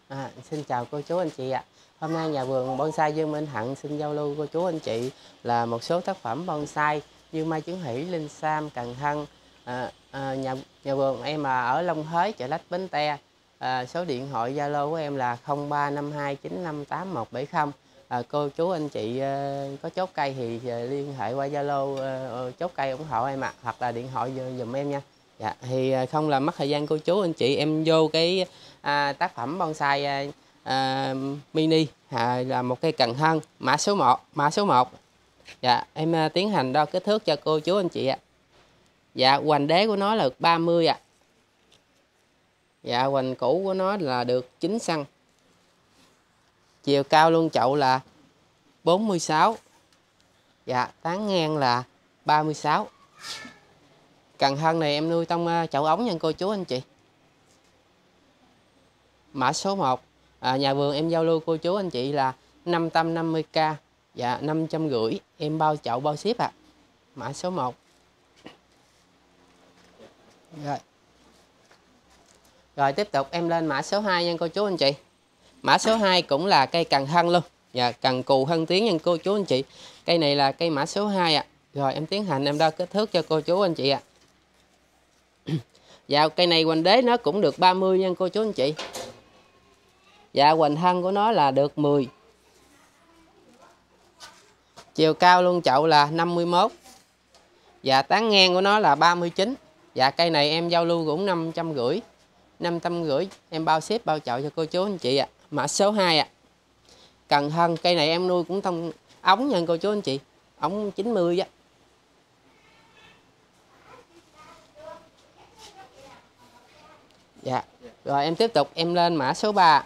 Xin chào cô chú anh chị ạ. Hôm nay nhà vườn bonsai Dương Minh Hận xin giao lưu cô chú anh chị là một số tác phẩm bonsai như mai chứng hỷ, linh sam, cần thân. Nhà vườn em ở Long Thới, Chợ Lách, Bến Tre. Số điện thoại Zalo của em là 0352958170. Cô chú anh chị có chốt cây thì liên hệ qua Zalo chốt cây ủng hộ em hoặc là điện thoại giùm em nha. Dạ, thì không làm mất thời gian cô chú anh chị, em vô cái tác phẩm bonsai mini là một cây cần thân mã số 1. Dạ, em tiến hành đo kích thước cho cô chú anh chị ạ. Dạ, hoành đế của nó là 30 ạ. Dạ, hoành cũ của nó là được 9 cm. Chiều cao luôn chậu là 46. Dạ, tán ngang là 36. Cần thân này em nuôi trong chậu ống nha cô chú anh chị. Mã số 1. Nhà vườn em giao lưu cô chú anh chị là 550k. Dạ, 550, em bao chậu bao ship ạ. Mã số 1. Rồi tiếp tục em lên mã số 2 nha cô chú anh chị. Mã số 2 cũng là cây cần thân luôn. Dạ, cần cù thân tiến nha cô chú anh chị. Cây này là cây mã số 2 ạ. Rồi em tiến hành em đo kích thước cho cô chú anh chị ạ. Dạ, cây này hoành đế nó cũng được 30 nha cô chú anh chị. Dạ, hoành thân của nó là được 10. Chiều cao luôn chậu là 51. Dạ, tán ngang của nó là 39. Dạ, cây này em giao lưu cũng 550. 550 em bao ship bao chậu cho cô chú anh chị ạ. Mã số 2 ạ. Cần thân cây này em nuôi cũng trong ống nha cô chú anh chị. Ống 90 á. Dạ. Rồi em tiếp tục em lên mã số 3.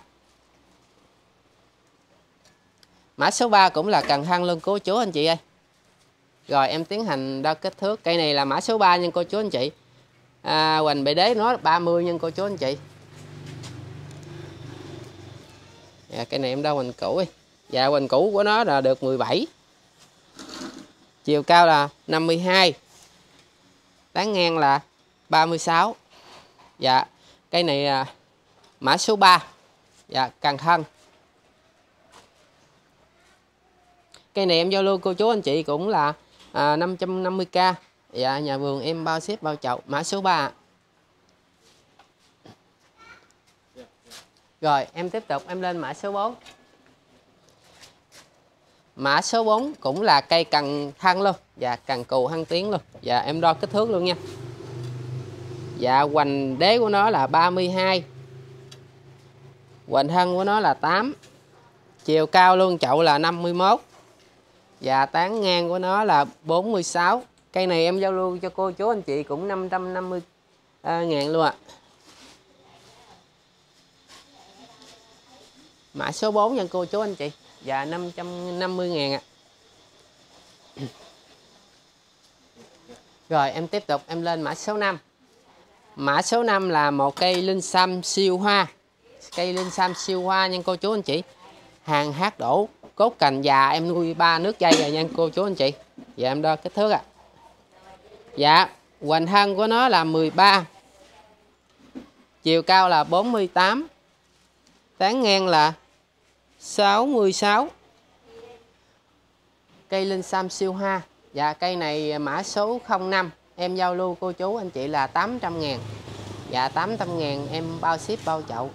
Mã số 3 cũng là cần thân luôn cô chú anh chị ơi. Rồi em tiến hành đo kích thước. Cây này là mã số 3 nha cô chú anh chị. Hoành bề đế nó 30 nha cô chú anh chị. Dạ, cây này em đo hoành cũ đi. Dạ, hoành cũ của nó là được 17. Chiều cao là 52. Tán ngang là 36. Dạ, cây này mã số 3. Dạ, cần thân. Cây này em giao lưu cô chú anh chị cũng là 550k. Dạ, nhà vườn em bao ship bao chậu. Mã số 3. Rồi em tiếp tục em lên mã số 4. Mã số 4 cũng là cây cần thân luôn. Dạ, cần cù thân tiến luôn. Dạ, em đo kích thước luôn nha. Dạ, hoành đế của nó là 32. Hoành thân của nó là 8. Chiều cao luôn chậu là 51. Và tán ngang của nó là 46. Cây này em giao lưu cho cô chú anh chị cũng 550 ngàn luôn ạ. Mã số 4 nha cô chú anh chị. Và 550 ngàn ạ. Rồi em tiếp tục em lên mã số 5. Mã số 5 là một cây linh sam siêu hoa. Cây linh sam siêu hoa nha cô chú anh chị. Hàng hát đổ, cốt cành già, em nuôi 3 nước dây rồi nha cô chú anh chị. Dạ, em đo kích thước ạ. Dạ, hoành thân của nó là 13. Chiều cao là 48. Tán ngang là 66. Cây linh sam siêu hoa. Dạ, cây này mã số 05. Em giao lưu cô chú anh chị là 800 ngàn. Dạ, 800 ngàn em bao ship bao chậu.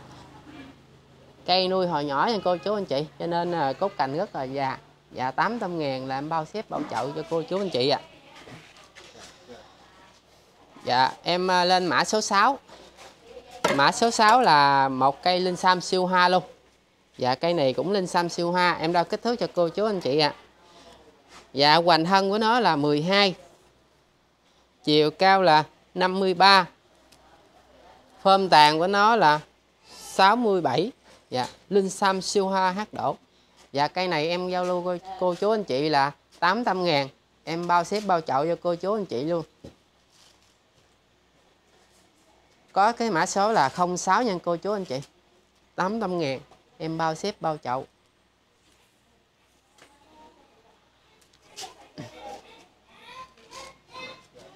Cây nuôi hồi nhỏ nha cô chú anh chị, cho nên cốt cành rất là già. Dạ, 800 ngàn là em bao ship bao chậu cho cô chú anh chị ạ. Dạ, em lên mã số 6. Mã số 6 là một cây linh sam siêu hoa luôn. Dạ, cây này cũng linh sam siêu hoa. Em đo kích thước cho cô chú anh chị ạ. Dạ, hoành thân của nó là 12. Chiều cao là 53. Phơm tàn của nó là 67. Dạ, linh sam siêu hoa hát đổ. Dạ, cây này em giao lưu cô chú anh chị là 800 ngàn. Em bao ship bao chậu cho cô chú anh chị luôn. Có cái mã số là 06 nha cô chú anh chị. 800 ngàn. Em bao ship bao chậu.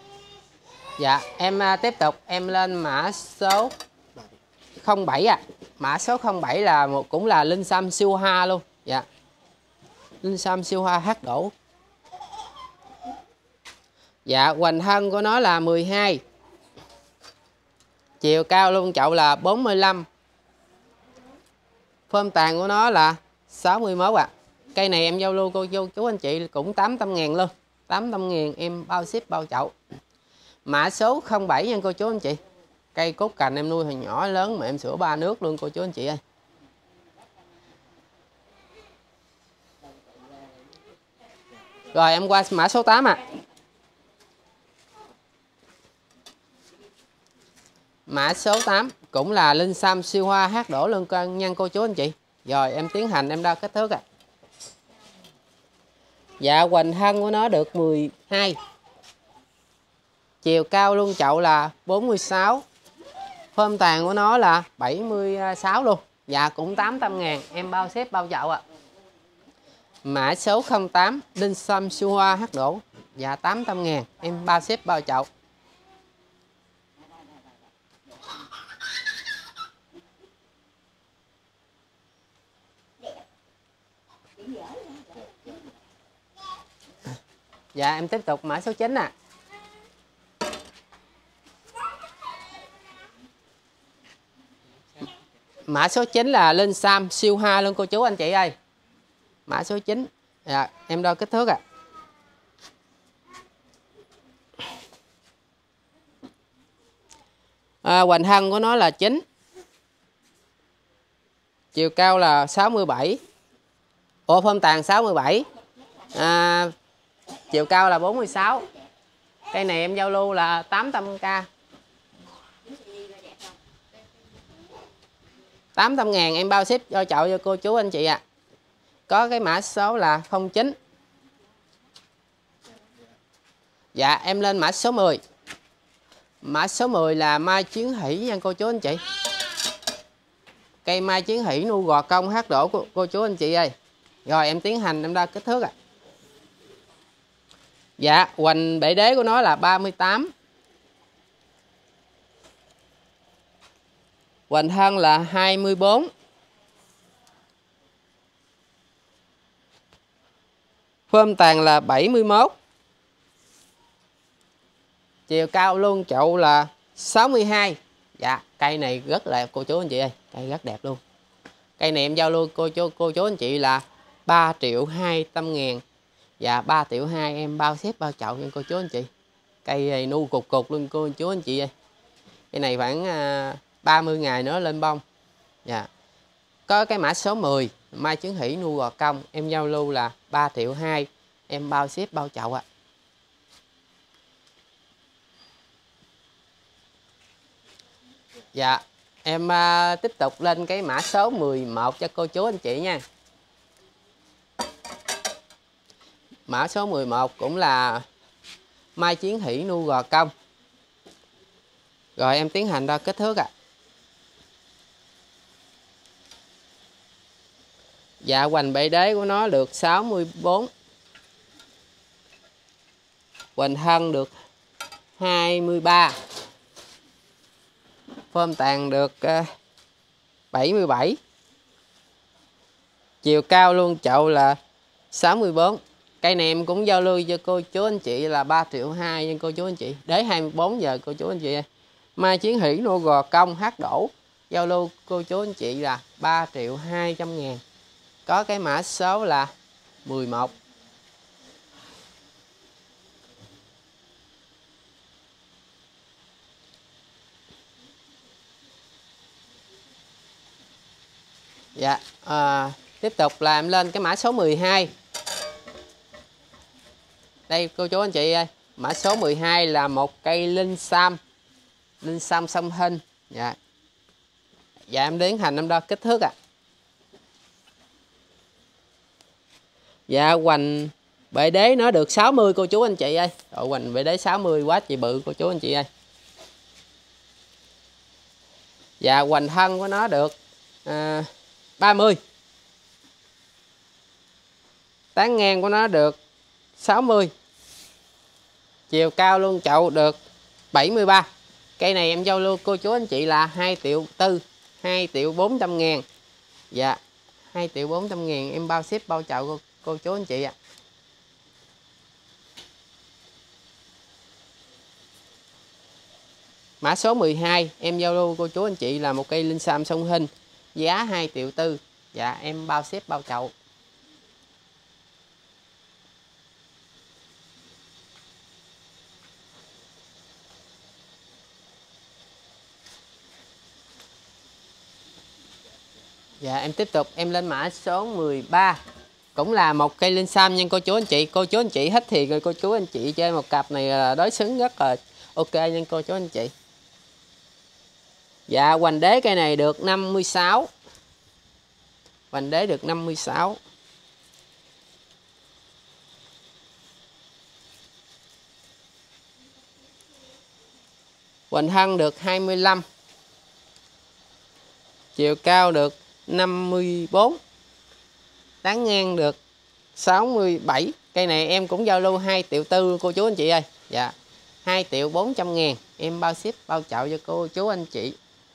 Dạ, em tiếp tục em lên mã số 07 ạ. Mã số 07 là cũng là linh xăm siêu hoa luôn. Dạ. Linh xăm siêu hoa hát đổ. Dạ, hoành thân của nó là 12. Chiều cao luôn chậu là 45. Phơm tàn của nó là 61 ạ. Cây này em giao lưu cô chú anh chị cũng 800.000 luôn. 800.000 em bao ship bao chậu. Mã số 07 nha cô chú anh chị. Cây cốt cành em nuôi hồi nhỏ lớn mà em sửa 3 nước luôn cô chú anh chị ơi. Rồi em qua mã số 8 ạ. Mã số 8 cũng là linh xăm siêu hoa hát đổ lưng cân nha cô chú anh chị. Rồi em tiến hành em đo kích thước ạ. Dạ, hoành thân của nó được 12. Chiều cao luôn chậu là 46. Phơm tàn của nó là 76 luôn. Dạ, cũng 800.000 em bao ship bao chậu ạ. Mã số 08 linh xăm siêu hoa hát đổ. Dạ, 800.000 em bao ship bao chậu. Dạ, em tiếp tục mã số 9 ạ. Mã số 9 là linh xăm siêu hoa luôn cô chú anh chị ơi. Mã số 9. Dạ, em đo kích thước ạ. Hoành thân của nó là 9. Chiều cao là 67. Phơm tàn 67. Chiều cao là 46. Cây này em giao lưu là 800k. 800.000 em bao ship cho chậu cho cô chú anh chị ạ. Có cái mã số là 09. Dạ, em lên mã số 10. Mã số 10 là mai chiến hỷ nha cô chú anh chị. Cây mai chiến hỷ nuôi gò công hát đổ của cô chú anh chị ơi. Rồi em tiến hành em đo kích thước ạ. Dạ, hoành bể đế của nó là 38. Hoành thân là 24. Phơm tàn là 71. Chiều cao luôn chậu là 62. Dạ, cây này rất là cô chú anh chị ơi, cây rất đẹp luôn. Cây này em giao lưu cô chú anh chị là 3.200.000. Dạ, 3.200.000 em bao ship bao chậu nha cô chú anh chị. Cây này nu cục cục luôn cô chú anh chị ơi. Cây này khoảng 30 ngày nữa lên bông. Dạ. Có cái mã số 10 mai chứng hỷ nuôi gò công em giao lưu là 3.200.000 em bao ship bao chậu ạ. Dạ, em tiếp tục lên cái mã số 11 cho cô chú anh chị nha. Mã số 11 cũng là mai chiến hỷ nuôi gò công. Rồi em tiến hành đo kích thước ạ. Dạ, hoành bể đế của nó được 64. Hoành thân được 23. Phơm tàn được 77. Chiều cao luôn chậu là 64. Cây này em cũng giao lưu cho cô chú anh chị là 3.200.000 nha cô chú anh chị. Đế 24 giờ cô chú anh chị. Mai chiến hỷ nuôi gò công hát đổ giao lưu cô chú anh chị là 3.200.000. Có cái mã số là 11. Dạ, tiếp tục là em lên cái mã số 12. Đây cô chú anh chị ơi, mã số 12 là một cây linh xăm song hình. Dạ. Dạ, em tiến hành em đo kích thước ạ. Dạ, hoành bệ đế nó được 60 cô chú anh chị ơi. Độ hoành bệ đế 60 quá chị bự cô chú anh chị ơi. Dạ, hoành thân của nó được 30. Tán ngang của nó được 60. Chiều cao luôn chậu được 73. Cây này em giao lưu cô chú anh chị là 2.400.000. 2.400.000. Dạ 2.400.000 em bao ship bao chậu cô chú anh chị ạ. Mã số 12 em giao lưu cô chú anh chị là một cây linh sam song hình, giá 2.4 triệu. Dạ em bao ship bao chậu. Dạ em tiếp tục em lên mã số 13. Cũng là một cây linh sam nha cô chú anh chị. Cô chú anh chị hết thì rồi cô chú anh chị chơi một cặp này là đối xứng rất là ok nha cô chú anh chị. Dạ hoành đế cây này được 56. Hoành đế được 56. Hoành thân được 25. Chiều cao được 54. Tán ngang được 67. Cây này em cũng giao lưu 2.4 triệu cô chú anh chị ơi. Dạ 2.400.000 em bao ship bao chậu cho cô chú anh chị.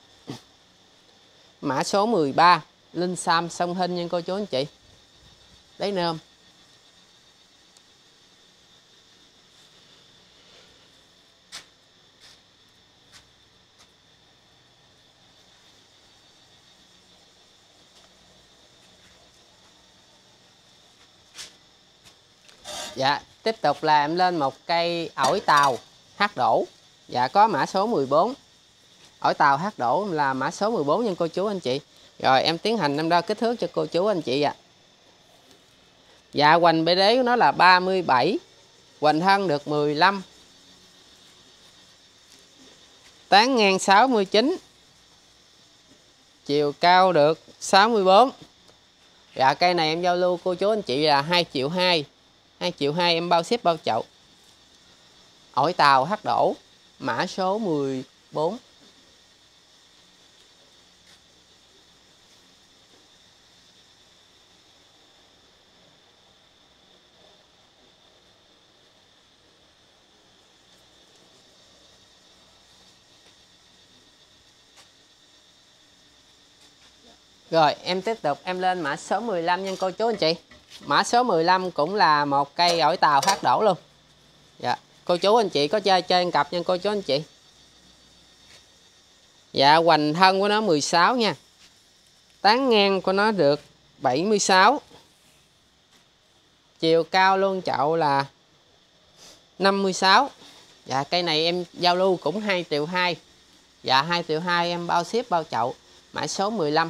Mã số 13 linh sam song hình nha cô chú anh chị. Đấy nôm. Dạ tiếp tục là em lên một cây ổi tàu hát đổ. Dạ có mã số 14. Ổi tàu hát đổ là mã số 14 nha cô chú anh chị. Rồi em tiến hành em đo kích thước cho cô chú anh chị ạ. Dạ hoành bề đế của nó là 37. Hoành thân được 15. Tán ngang 69. Chiều cao được 64. Dạ cây này em giao lưu cô chú anh chị là 2.2 triệu. 2.2 triệu em bao ship bao chậu. Ổi tàu hát đổ mã số 14. Rồi em tiếp tục em lên mã số 15 nha cô chú anh chị. Mã số 15 cũng là một cây ổi tàu hát đổ luôn. Dạ cô chú anh chị có chơi cặp nha cô chú anh chị. Dạ hoành thân của nó 16 nha. Tán ngang của nó được 76. Chiều cao luôn chậu là 56. Dạ cây này em giao lưu cũng 2.2 triệu. Dạ 2.2 triệu em bao ship bao chậu. Mã số 15.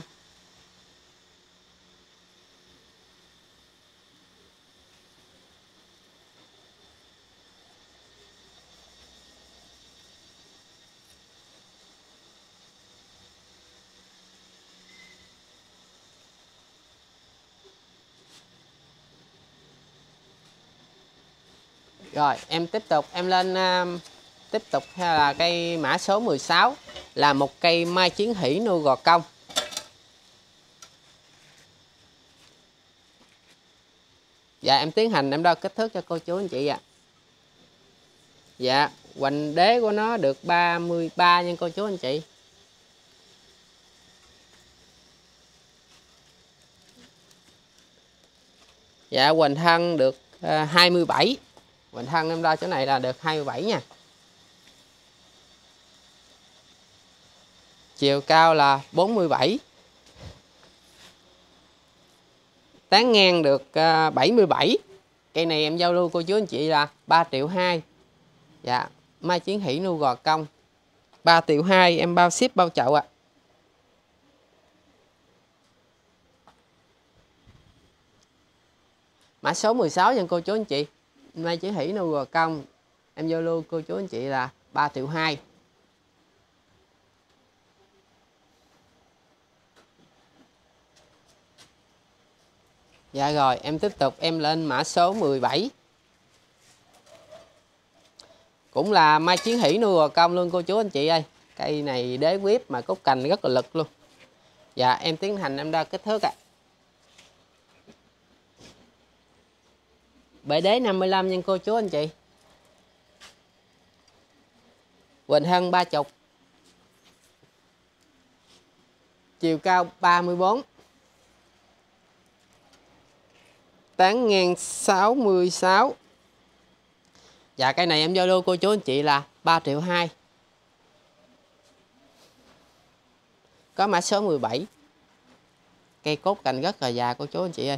Rồi em tiếp tục em lên tiếp tục là cây mã số 16 là một cây mai chiến hỷ nuôi gò công. Dạ em tiến hành em đo kích thước cho cô chú anh chị ạ. Dạ hoành đế của nó được 33 nha cô chú anh chị. Dạ hoành thân được 27. Hoành thân em đo chỗ này là được 27 nha. Chiều cao là 47. Tán ngang được 77. Cây này em giao lưu cô chú anh chị là 3.2 triệu. Dạ mai chiến hỷ nuôi gò công 3.2 triệu em bao ship bao chậu ạ. Mã số 16 cho cô chú anh chị. Mai chiến hỷ nuôi gò công em giao lưu cô chú anh chị là 3.2 triệu. Dạ rồi em tiếp tục em lên mã số 17. Cũng là mai chiến hỷ nuôi gò công luôn cô chú anh chị ơi. Cây này đế quyết mà cốt cành rất là lực luôn. Dạ em tiến hành em đo kích thước ạ. Bệ đế 55 nha cô chú anh chị. Hoành thân 30. chiều cao 34, tán ngang 66. Dạ cây này em giao lưu cô chú anh chị là 3.200.000. Có mã số 17. Cây cốt cành rất là già cô chú anh chị ơi.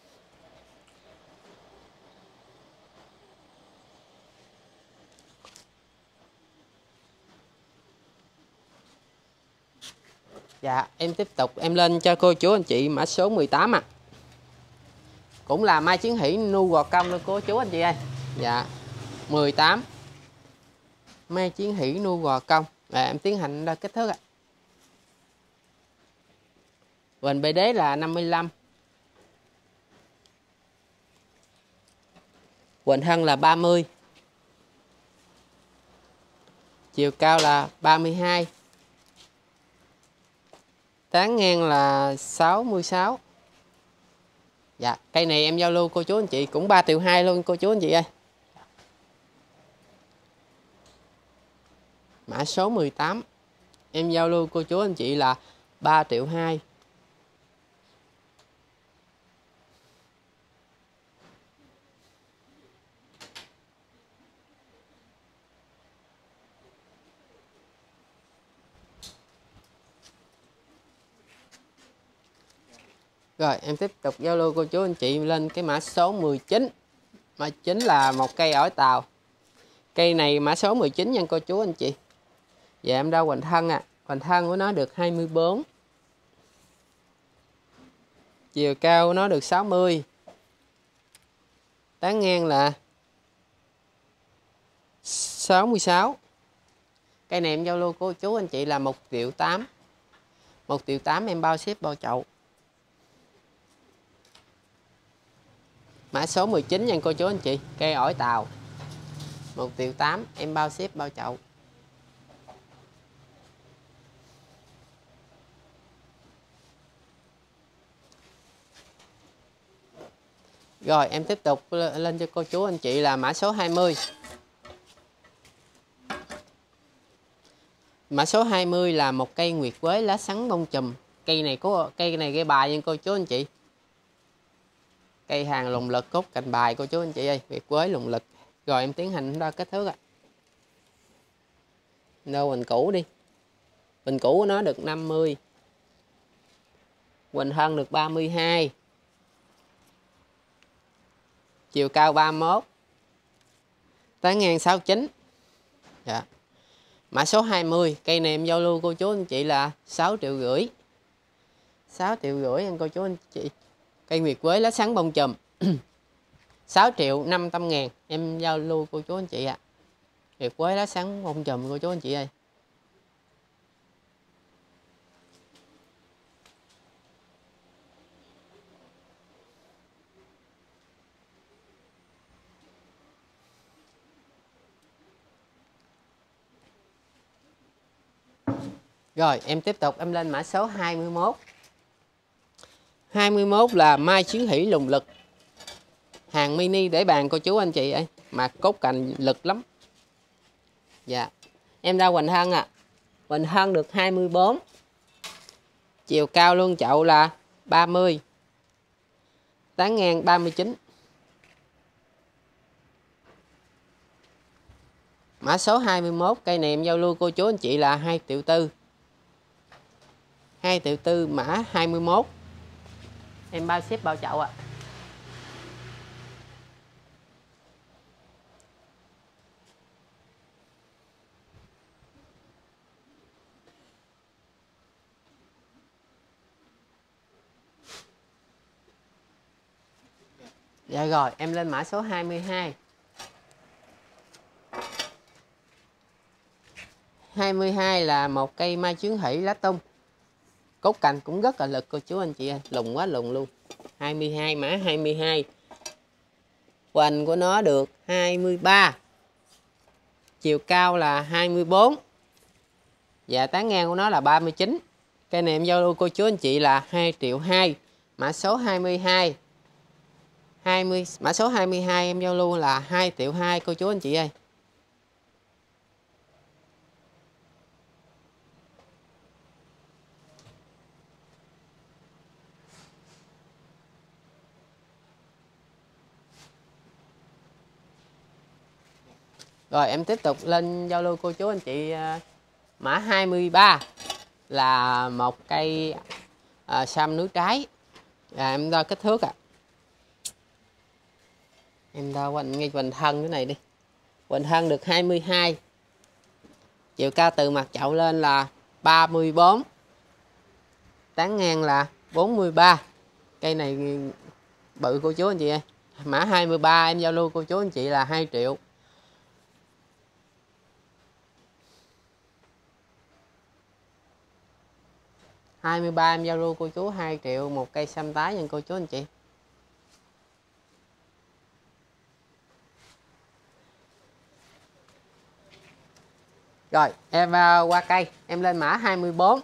Dạ em tiếp tục em lên cho cô chú anh chị mã số 18 ạ. Cũng là mai chiến hỷ nu gò công luôn cô chú anh chị ơi. Dạ 18. Mai chiến hỷ nu gò công. Em tiến hành ra kích thước ạ. Vành bề đế là 55. Hoành thân là 30. Chiều cao là 32. Tán ngang là 66. Dạ, cây này em giao lưu cô chú anh chị cũng 3.200.000 luôn cô chú anh chị ơi. Mã số 18. Em giao lưu cô chú anh chị là 3.200.000. Rồi em tiếp tục giao lưu cô chú anh chị lên cái mã số 19. Mã 9 là một cây ổi tàu. Cây này mã số 19 nha cô chú anh chị. Dạ em ra hoành thân à. Hoành thân của nó được 24. Chiều cao của nó được 60. Tán ngang là 66. Cây này em giao lưu cô chú anh chị là 1.800.000. 1.800.000 em bao ship bao chậu. Mã số 19 nha cô chú anh chị. Cây ổi tàu 1.800.000 em bao ship bao chậu. Rồi em tiếp tục lên cho cô chú anh chị là mã số 20. Mã số 20 là một cây nguyệt quế lá sắn bông chùm. Cây này gây bài nha cô chú anh chị. Cây hàng lùng lực cốt cành bài cô chú anh chị ơi, nguyệt quế lùng lực. Rồi em tiến hành đo kích thước ạ. Đâu bình cũ đi. Bình cũ của nó được 50. Hoành thân được 32. Chiều cao 31. Tán ngang 69. Dạ. Mã số 20, cây này em giao lưu cô chú anh chị là 6.500.000. 6.500.000 anh cô chú anh chị. Cây nguyệt quế lá sắn bông chùm. 6.500.000 em giao lưu cô chú anh chị ạ. Nguyệt quế lá sắn bông chùm cô chú anh chị ơi. Rồi em tiếp tục em lên mã số 21. 21 là mai chiến hỷ lùng lực. Hàng mini để bàn cô chú anh chị ơi. Mà cốt cành lực lắm. Dạ. Em ra hoành thân à. Hoành thân được 24. Chiều cao luôn chậu là 30. Tán ngang 39. Mã số 21 cây này em giao lưu cô chú anh chị là 2.400.000. 2.400.000 mã 21. Em bao ship bao chậu ạ. Dạ rồi em lên mã số 22. 22 là một cây mai chiến hỷ lá tung. Cốt cành cũng rất là lực cô chú anh chị ơi. Lùng quá lùng luôn. 22 mã 22. Hoành của nó được 23. Chiều cao là 24. Và tán ngang của nó là 39. Cây này em giao lưu cô chú anh chị là 2.200.000. Mã số 22. Mã số 22 em giao lưu là 2.200.000 cô chú anh chị ơi. Rồi em tiếp tục lên giao lưu cô chú anh chị mã 23 là một cây sam núi trái. Em đo kích thước em đo quanh ngay hoành thân cái này đi. Hoành thân được 22, chiều cao từ mặt chậu lên là 34, tán ngang là 43. Cây này bự cô chú anh chị ơi. Mã 23 em giao lưu cô chú anh chị là 2 triệu. em giao lưu cô chú 2 triệu một cây sam tái nha cô chú anh chị. Rồi em qua cây em lên mã 24.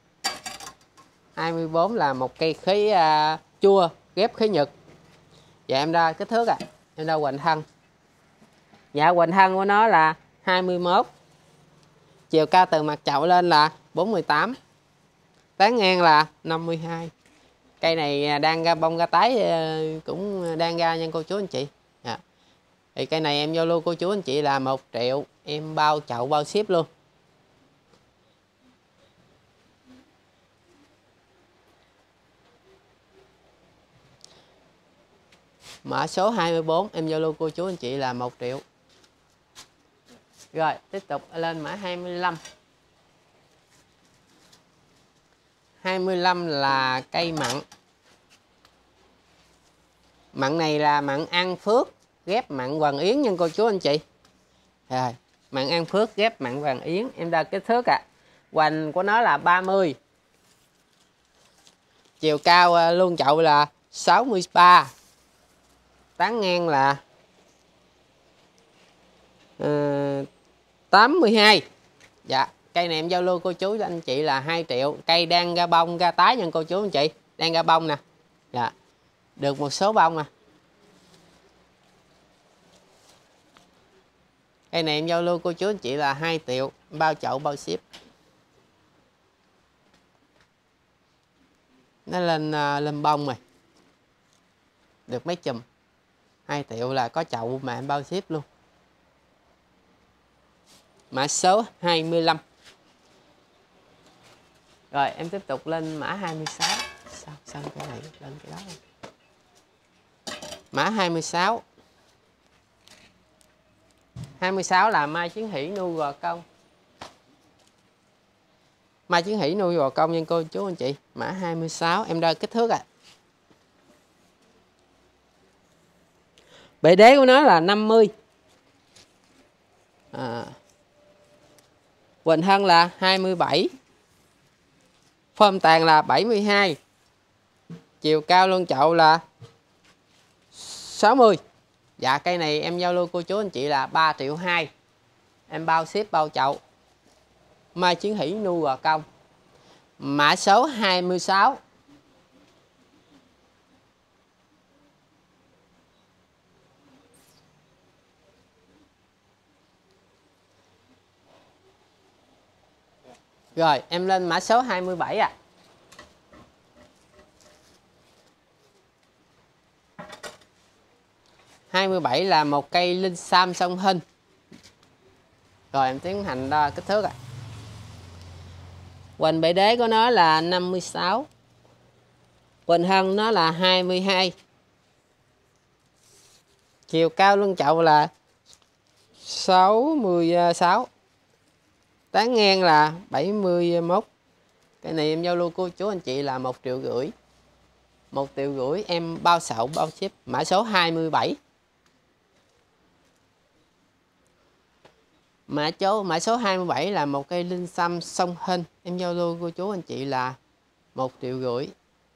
24 là một cây khí chua ghép khí nhật. Dạ em đo kích thước em đo hoành thân. Dạ hoành thân của nó là 21, chiều cao từ mặt chậu lên là 48, tán ngang là 52. Cây này đang ra bông ra tái cũng đang ra nha cô chú anh chị. Thì cây này em giao lưu cô chú anh chị là 1 triệu, em bao chậu bao ship luôn. Mã số 24 em giao lưu cô chú anh chị là 1 triệu. Rồi tiếp tục lên mã 25. 25 là cây mận. Mận này là mận An Phước ghép mận Hoàng Yến nha cô chú anh chị. Rồi, mận An Phước ghép mận Hoàng Yến, em đo kích thước hoành của nó là 30. Chiều cao luôn chậu là 63. Tán ngang là 82. Dạ, cây này em giao lưu cô chú anh chị là 2 triệu. Cây đang ra bông ra tái nha cô chú anh chị. Đang ra bông nè. Dạ. Được một số bông nè. Cây này em giao lưu cô chú anh chị là 2 triệu, bao chậu bao ship. Nó lên bông rồi. Được mấy chùm. 2 triệu là có chậu mà em bao ship luôn. Mã số 25. Rồi em tiếp tục lên mã 26. Sao cái này lên cái đó không? Mã 26. 26 là mai chiến hỷ nuôi gò công. Mai chiến hỷ nuôi gò công nha cô chú anh chị. Mã 26 em đo kích thước bệ đế của nó là 50. Hoành thân là 27. Form tàn là 72. Chiều cao luôn chậu là 60. Dạ cây này em giao lưu cô chú anh chị là 3 triệu 2. Em bao ship bao chậu. Mai chiến hỷ nuôi gò công. Mã số 26. Rồi em lên mã số 27 27 là một cây linh sam song hình. Rồi em tiến hành đo kích thước hoành bệ đế của nó là 56. Hoành thân nó là 22. Chiều cao lưng chậu là 66. Tán ngang là 71. Cái này em giao lưu cô chú anh chị là 1 triệu rưỡi. 1 triệu rưỡi em bao sậu bao ship. Mã số 27. Mã số 27 là một cây linh sam song hình. Em giao lưu cô chú anh chị là 1 triệu rưỡi.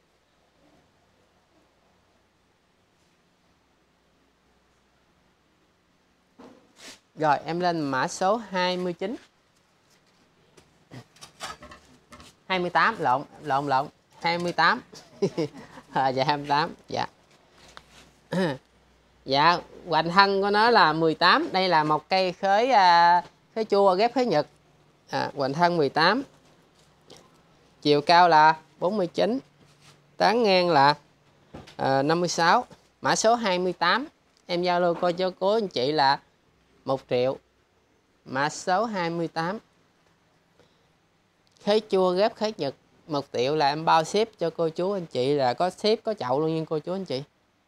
Rồi em lên mã số 29. 28 lộn 28. Dạ 28. Dạ. Dạ hoành thân của nó là 18. Đây là một cây khế chua ghép khế nhật. Hoành thân 18. Chiều cao là 49. Tán ngang là 56. Mã số 28 em giao lưu cô chú anh chị là 1 triệu. mã số 28. Khế chua ghép khế nhật 1 triệu là em bao ship cho cô chú anh chị, là có ship có chậu luôn nha cô chú anh chị.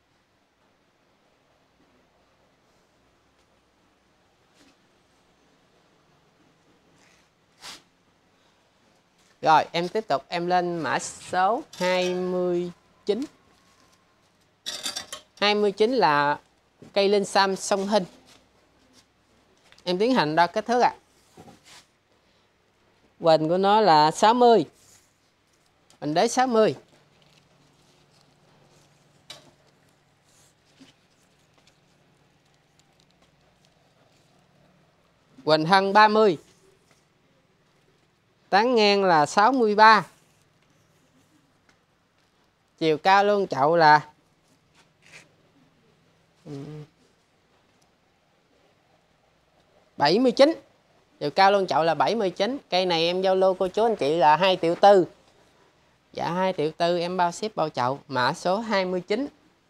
Rồi em tiếp tục em lên mã số 29. 29 là cây linh sam song hình. Em tiến hành đo kích thước ạ. Hoành của nó là 60. Hoành đế 60. Hoành thân 30. Tán ngang là 63. Chiều cao luôn chậu là 79. Chiều cao luôn chậu là 79. Cây này em giao lưu cô chú anh chị là 2 triệu tư. Dạ 2 triệu tư em bao ship bao chậu. Mã số 29.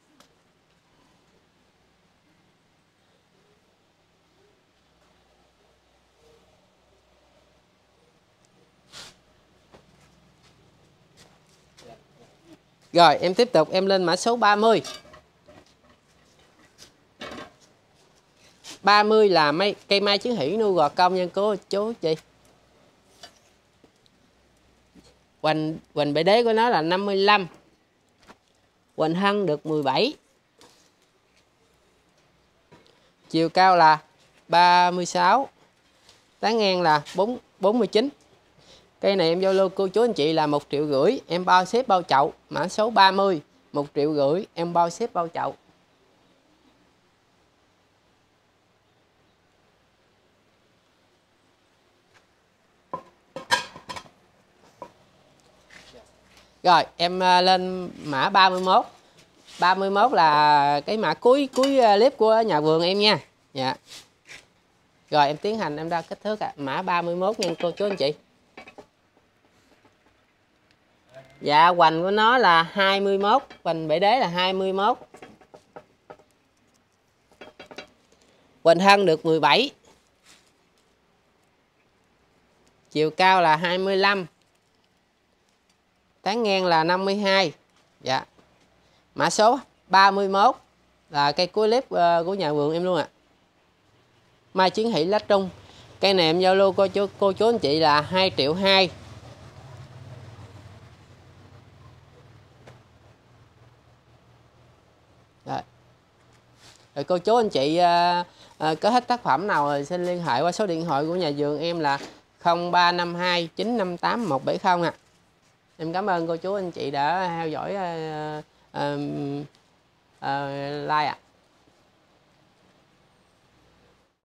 Rồi em tiếp tục em lên mã số 30. 30 là cây mai chiến hỷ nuôi gò công nha cô chú chị. Hoành bệ đế của nó là 55. Hoành thân được 17. Chiều cao là 36. Tán ngang là 49. Cây này em giao lưu cô chú anh chị là 1,5 triệu, em bao ship bao chậu. Mã số 30, 1,5 triệu em bao ship bao chậu. Rồi em lên mã 31. 31 là cái mã cuối clip của nhà vườn em nha. Dạ. Rồi em tiến hành em đo kích thước mã 31 nha cô chú anh chị. Dạ hoành của nó là 21, hoành bể đế là 21. Hoành thân được 17. Chiều cao là 25. Tán ngang là 52. Dạ. Mã số 31 là cây cuối clip của nhà vườn em luôn ạ. Mai chiến hỷ lá trung. Cây này em giao lưu cô chú anh chị là 2,2 triệu. Rồi cô chú anh chị có hết tác phẩm nào thì xin liên hệ qua số điện thoại của nhà vườn em là 0352 958 170 ạ. Em cảm ơn cô chú anh chị đã theo dõi like ạ.